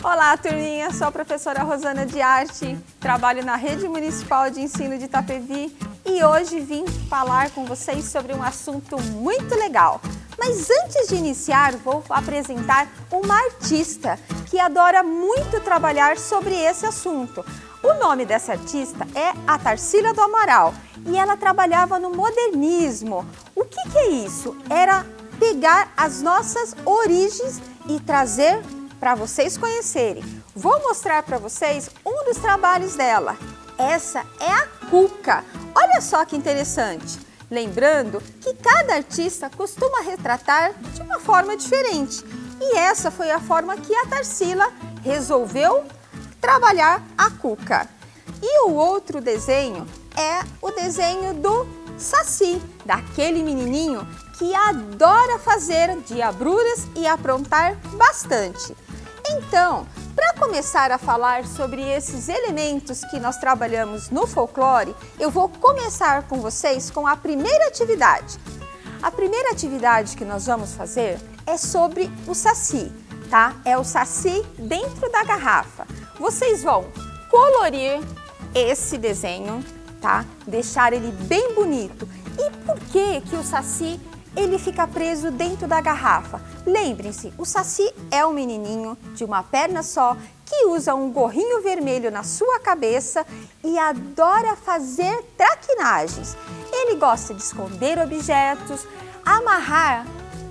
Olá, turminha! Sou a professora Rosana de Arte, trabalho na Rede Municipal de Ensino de Itapevi e hoje vim falar com vocês sobre um assunto muito legal. Mas antes de iniciar, vou apresentar uma artista que adora muito trabalhar sobre esse assunto. O nome dessa artista é a Tarsila do Amaral e ela trabalhava no modernismo. O que é isso? Era pegar as nossas origens e trazer para vocês conhecerem. Vou mostrar para vocês um dos trabalhos dela. Essa é a cuca. Olha só que interessante. Lembrando que cada artista costuma retratar de uma forma diferente. E essa foi a forma que a Tarsila resolveu trabalhar a cuca. E o outro desenho é o desenho do Saci, daquele menininho que adora fazer diabruras e aprontar bastante. Então, para começar a falar sobre esses elementos que nós trabalhamos no folclore, eu vou começar com vocês com a primeira atividade. A primeira atividade que nós vamos fazer é sobre o Saci, tá? É o Saci dentro da garrafa. Vocês vão colorir esse desenho, tá? Deixar ele bem bonito. E por que o Saci ele fica preso dentro da garrafa? Lembrem-se, o Saci é um menininho de uma perna só que usa um gorrinho vermelho na sua cabeça e adora fazer traquinagens. Ele gosta de esconder objetos, amarrar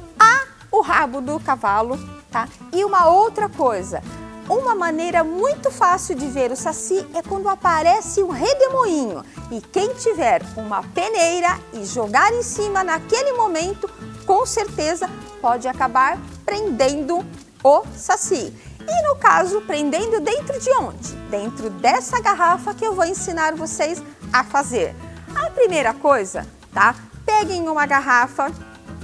o rabo do cavalo, tá? E uma outra coisa, uma maneira muito fácil de ver o Saci é quando aparece um redemoinho e quem tiver uma peneira e jogar em cima naquele momento, com certeza pode acabar prendendo o Saci. E no caso, prendendo dentro de onde? Dentro dessa garrafa que eu vou ensinar vocês a fazer. A primeira coisa, tá? Peguem uma garrafa,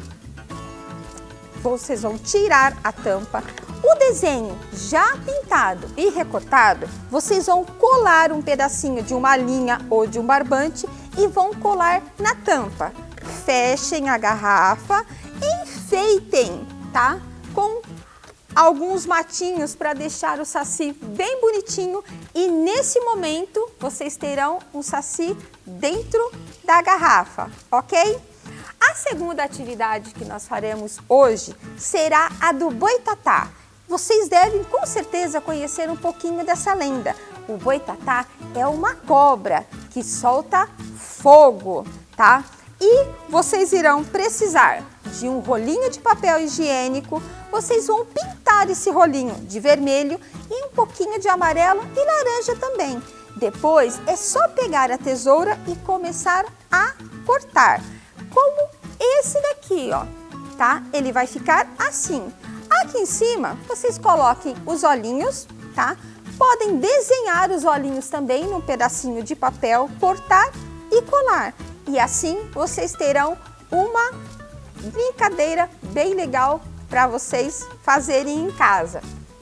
vocês vão tirar a tampa. O desenho já pintado e recortado, vocês vão colar um pedacinho de uma linha ou de um barbante e vão colar na tampa. Fechem a garrafa e enfeitem, tá? Com alguns matinhos para deixar o Saci bem bonitinho e nesse momento vocês terão um Saci dentro da garrafa, ok? A segunda atividade que nós faremos hoje será a do boitatá. Vocês devem com certeza conhecer um pouquinho dessa lenda. O boitatá é uma cobra que solta fogo, tá? E vocês irão precisar de um rolinho de papel higiênico. Vocês vão pintar esse rolinho de vermelho e um pouquinho de amarelo e laranja também. Depois é só pegar a tesoura e começar a cortar. Como esse daqui, ó, tá? Ele vai ficar assim. Aqui em cima, vocês coloquem os olhinhos, tá? Podem desenhar os olhinhos também num pedacinho de papel, cortar e colar. E assim vocês terão uma brincadeira bem legal para vocês fazerem em casa.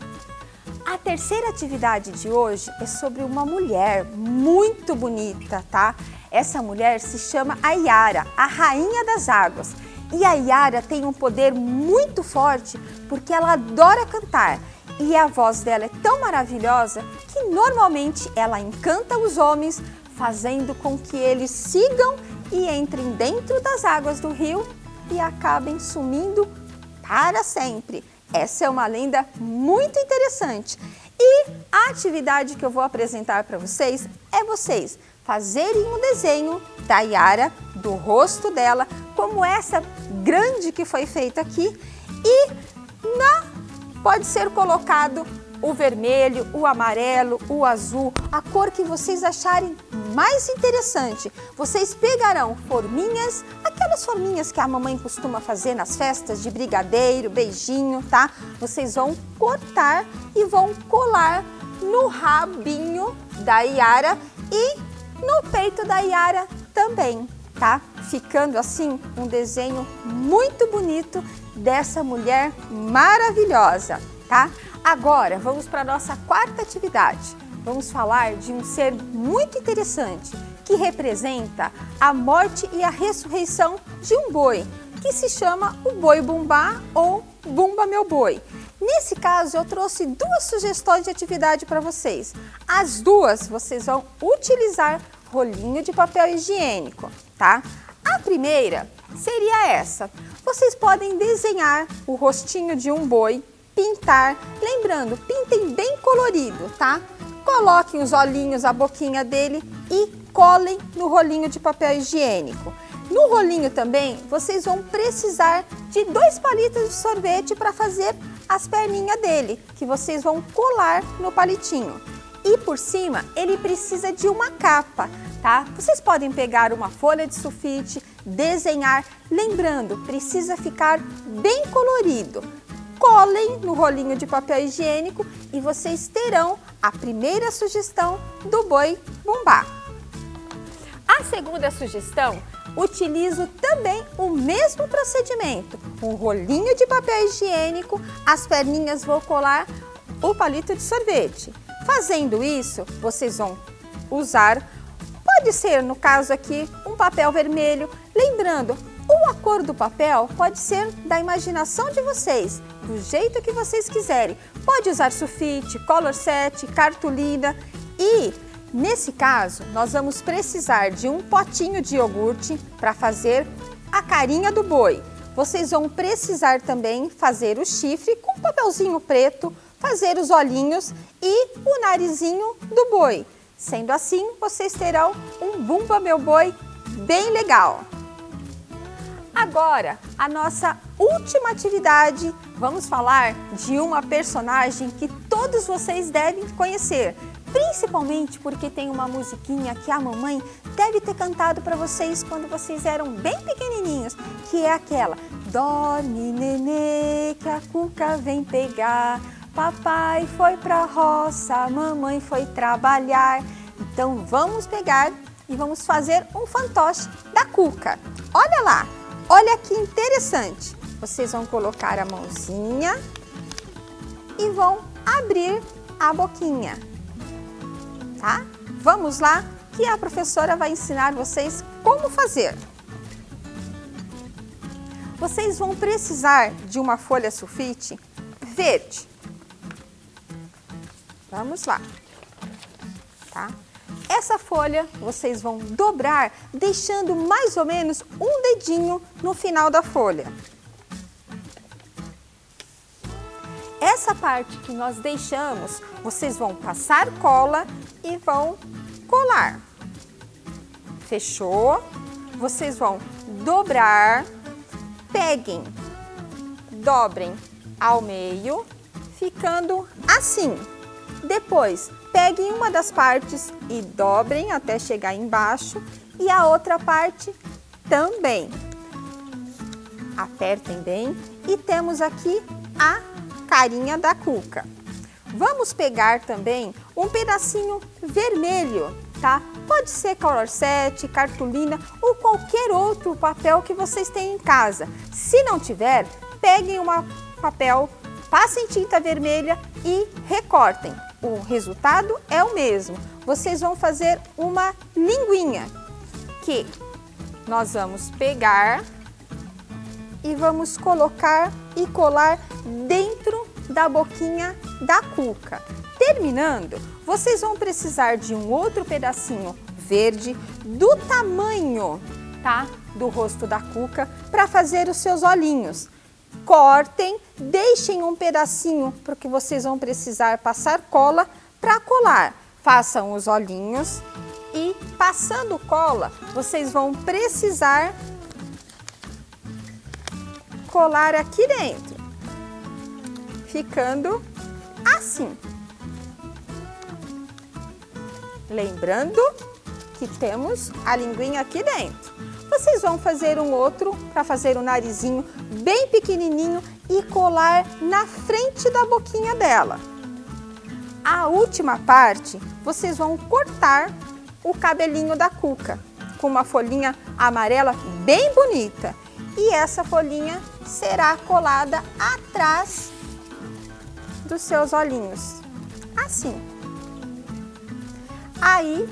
A terceira atividade de hoje é sobre uma mulher muito bonita, tá? Essa mulher se chama a Iara, a rainha das águas. E a Iara tem um poder muito forte porque ela adora cantar. E a voz dela é tão maravilhosa que normalmente ela encanta os homens, fazendo com que eles sigam e entrem dentro das águas do rio e acabem sumindo para sempre. Essa é uma lenda muito interessante. E a atividade que eu vou apresentar para vocês é vocês fazerem um desenho da Iara, do rosto dela, como essa grande que foi feita aqui, e pode ser colocado o vermelho, o amarelo, o azul, a cor que vocês acharem mais interessante. Vocês pegarão forminhas, aquelas forminhas que a mamãe costuma fazer nas festas de brigadeiro, beijinho, tá? Vocês vão cortar e vão colar no rabinho da Iara e no peito da Iara também, tá? Ficando assim um desenho muito bonito dessa mulher maravilhosa, tá? Agora vamos para a nossa quarta atividade. Vamos falar de um ser muito interessante que representa a morte e a ressurreição de um boi, que se chama o boi bumbá ou Bumba Meu Boi. Nesse caso, eu trouxe duas sugestões de atividade para vocês. As duas, vocês vão utilizar rolinho de papel higiênico, tá? A primeira seria essa. Vocês podem desenhar o rostinho de um boi, pintar. Lembrando, pintem bem colorido, tá? Coloquem os olhinhos, a boquinha dele e colem no rolinho de papel higiênico. No rolinho também, vocês vão precisar de 2 palitos de sorvete para fazer as perninhas dele, que vocês vão colar no palitinho. E por cima, ele precisa de uma capa, tá? Vocês podem pegar uma folha de sulfite, desenhar. Lembrando, precisa ficar bem colorido. Colem no rolinho de papel higiênico e vocês terão a primeira sugestão do boi bumbá. A segunda sugestão, utilizo também o mesmo procedimento. Um rolinho de papel higiênico, as perninhas vou colar o palito de sorvete. Fazendo isso, vocês vão usar, pode ser no caso aqui, um papel vermelho. Lembrando, a cor do papel pode ser da imaginação de vocês, do jeito que vocês quiserem. Pode usar sulfite, color set, cartolina e, nesse caso, nós vamos precisar de um potinho de iogurte para fazer a carinha do boi. Vocês vão precisar também fazer o chifre com papelzinho preto, fazer os olhinhos e o narizinho do boi. Sendo assim, vocês terão um Bumba Meu Boi bem legal. Agora, a nossa última atividade, vamos falar de uma personagem que todos vocês devem conhecer. Principalmente porque tem uma musiquinha que a mamãe deve ter cantado para vocês quando vocês eram bem pequenininhos, que é aquela: dorme, nenê, que a cuca vem pegar, papai foi pra roça, mamãe foi trabalhar. Então vamos pegar e vamos fazer um fantoche da cuca. Olha lá, olha que interessante. Vocês vão colocar a mãozinha e vão abrir a boquinha. Tá? Vamos lá, que a professora vai ensinar vocês como fazer. Vocês vão precisar de uma folha sulfite verde. Vamos lá, tá? Essa folha vocês vão dobrar, deixando mais ou menos um dedinho no final da folha. Essa parte que nós deixamos, vocês vão passar cola e vão colar. Fechou? Vocês vão dobrar, peguem, dobrem ao meio, ficando assim. Depois, peguem uma das partes e dobrem até chegar embaixo e a outra parte também. Apertem bem e temos aqui a carinha da cuca. Vamos pegar também um pedacinho vermelho, tá? Pode ser color set, cartolina ou qualquer outro papel que vocês têm em casa. Se não tiver, peguem um papel, passem tinta vermelha e recortem. O resultado é o mesmo. Vocês vão fazer uma linguinha que nós vamos pegar e vamos colocar e colar dentro da boquinha da cuca. Terminando, vocês vão precisar de um outro pedacinho verde do tamanho, tá, do rosto da cuca para fazer os seus olhinhos. Cortem, deixem um pedacinho porque vocês vão precisar passar cola para colar. Façam os olhinhos e passando cola, vocês vão precisar colar aqui dentro, ficando assim. Lembrando que temos a linguinha aqui dentro. Vocês vão fazer um outro para fazer o narizinho bem pequenininho e colar na frente da boquinha dela. A última parte, vocês vão cortar o cabelinho da cuca com uma folhinha amarela bem bonita. E essa folhinha será colada atrás dos seus olhinhos, assim. Aí,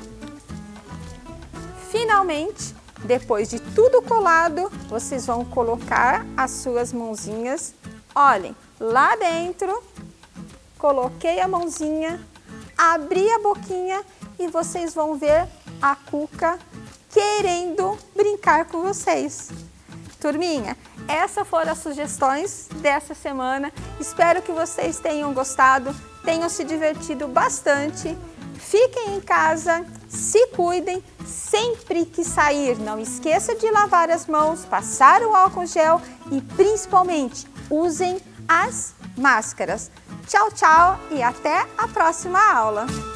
finalmente, depois de tudo colado, vocês vão colocar as suas mãozinhas, olhem, lá dentro, coloquei a mãozinha, abri a boquinha e vocês vão ver a Cuca querendo brincar com vocês. Turminha, essas foram as sugestões dessa semana. Espero que vocês tenham gostado, tenham se divertido bastante. Fiquem em casa, se cuidem, sempre que sair, não esqueça de lavar as mãos, passar o álcool gel e principalmente usem as máscaras. Tchau, tchau e até a próxima aula!